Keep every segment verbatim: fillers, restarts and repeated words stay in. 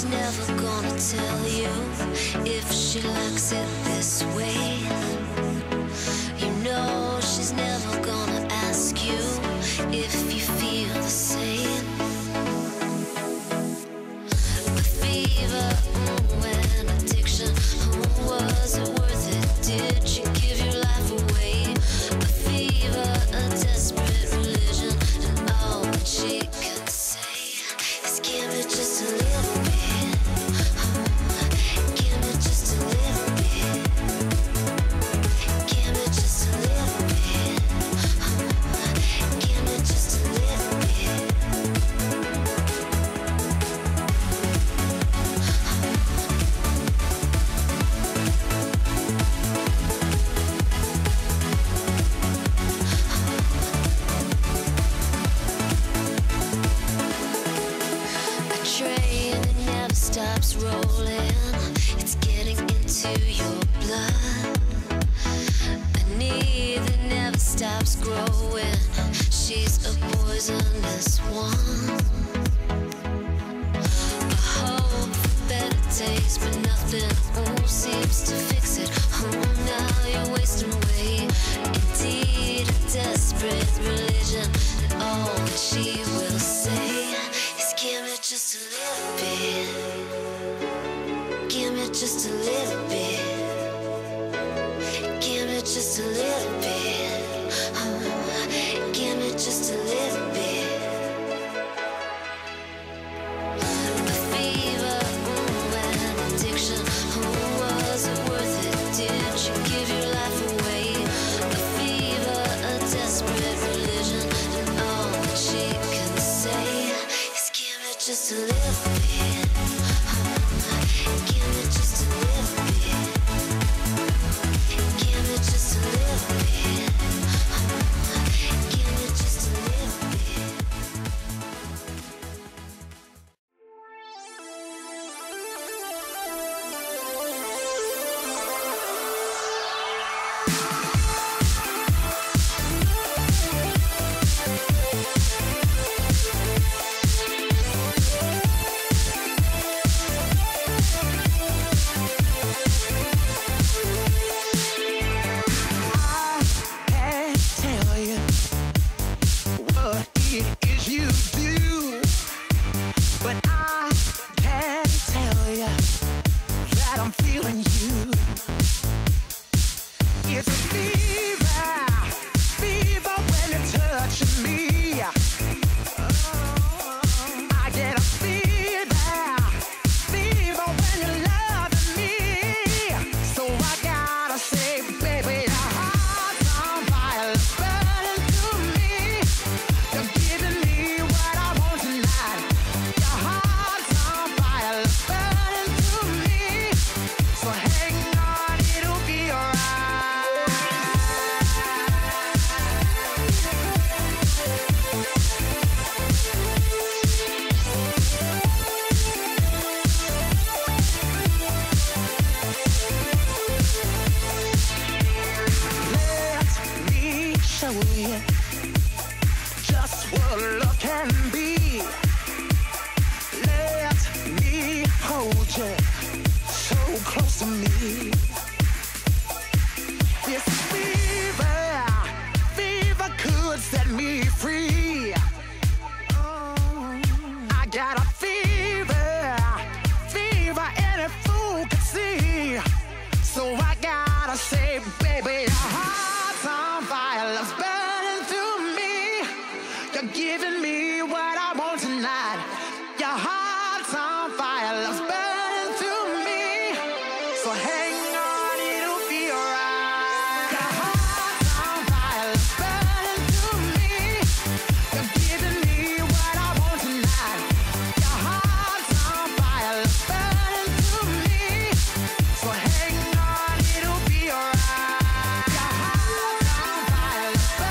never gonna tell you if she likes it this way. You know she's never gonna ask you if you feel the same. The fever, mm, and addiction, mm, was it worth it? Did you give your life away? A fever, a desperate religion, and all that she could say is give me just a little bit, give me just a little bit, give me just a little bit, give me just a little bit. A train that never stops rolling, it's getting into your blood. A need that never stops growing, she's a poisonous one. A hope for better days, but nothing oh, seems to fix it. Oh, now you're wasting away. Indeed, a desperate religion, and all that she will say is give me just a little bit, give me just a little bit, give me just a little bit, oh, give me just a little bit. The fever, mm, and addiction, oh, was it worth it? Did you give your life away? A fever, a desperate religion, and all that she can say is give me just a little bit, oh, give me just a little bit, give me just a little bit, oh, give me just a little bit. Just what love can be. Let me hold you so close to me. This fever, fever could set me free. Oh, I got a fever, fever any fool could see. So I gotta say, baby, your heart's on fire, love's burning through me. You're giving me what I want tonight. Your heart's on fire, love's burning through me. So hang on, it'll be alright. Your heart's on fire, love's burning through me. You're giving me what I want tonight. Your heart's on fire, love's burning through me. So hang on, it'll be alright. Your heart's on fire, love's burning through me.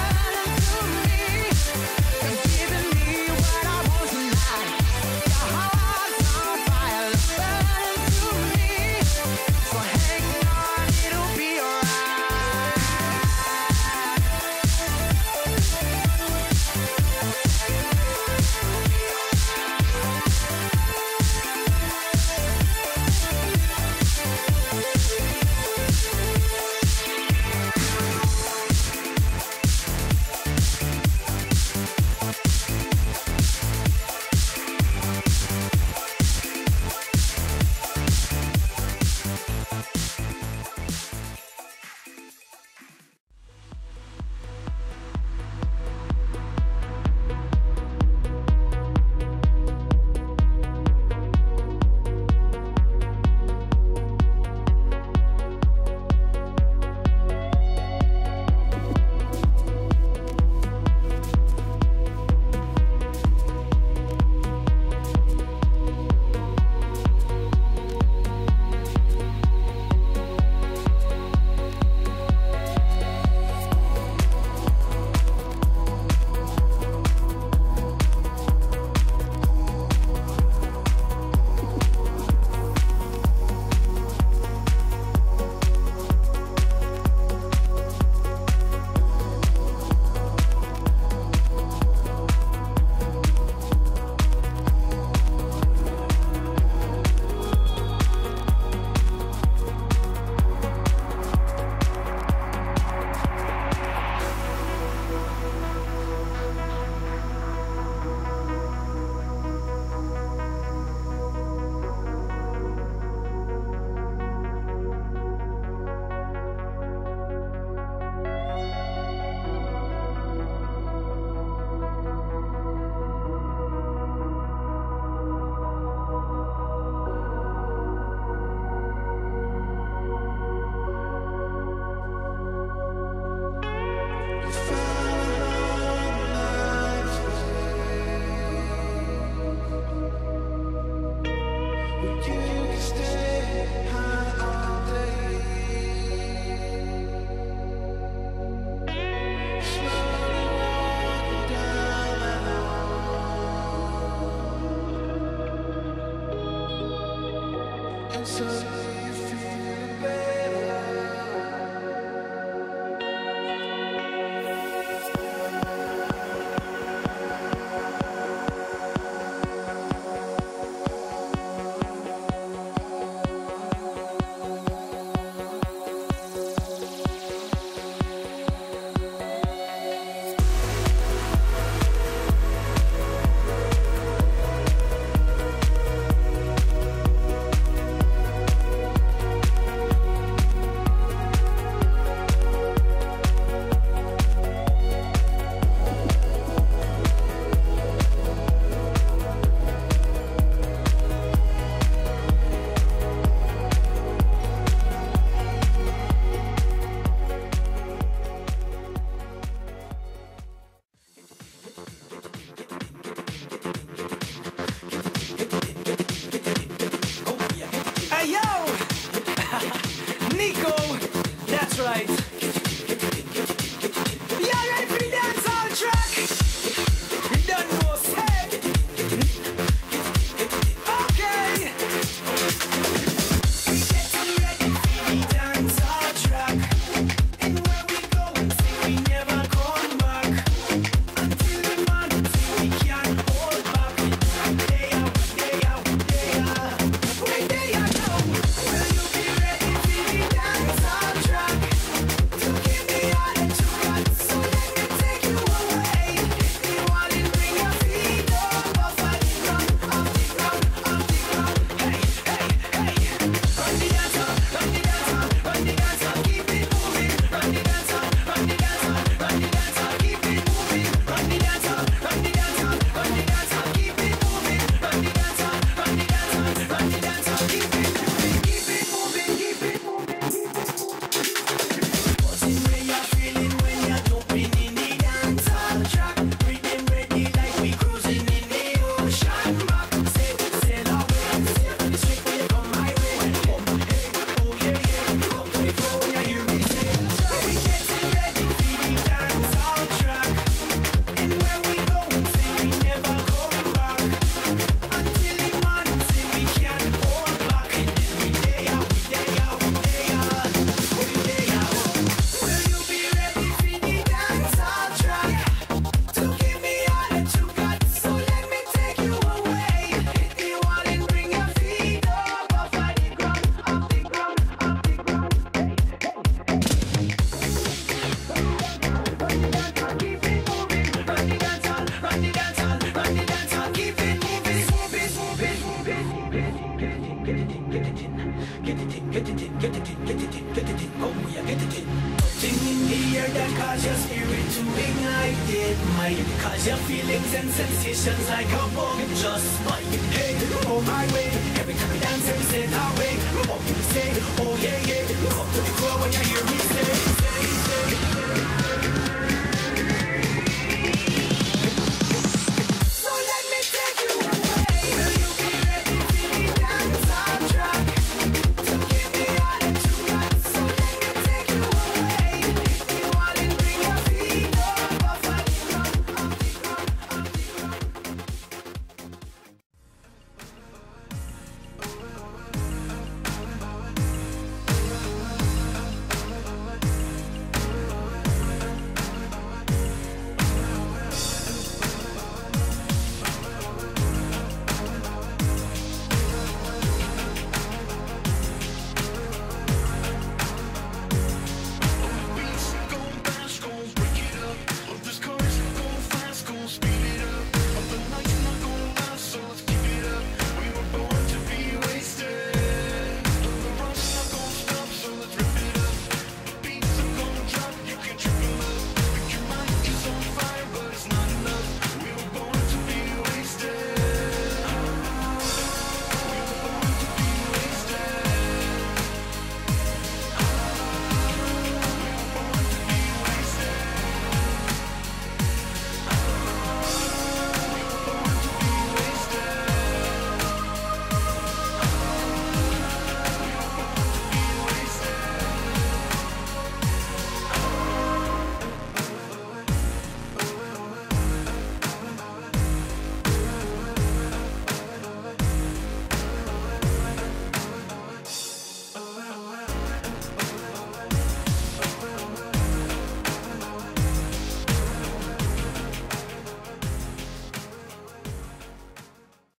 Cause your feelings and sensations like a bomb just might hit. Oh my way, every time we dance, every step our way. Oh, you say, oh yeah, yeah.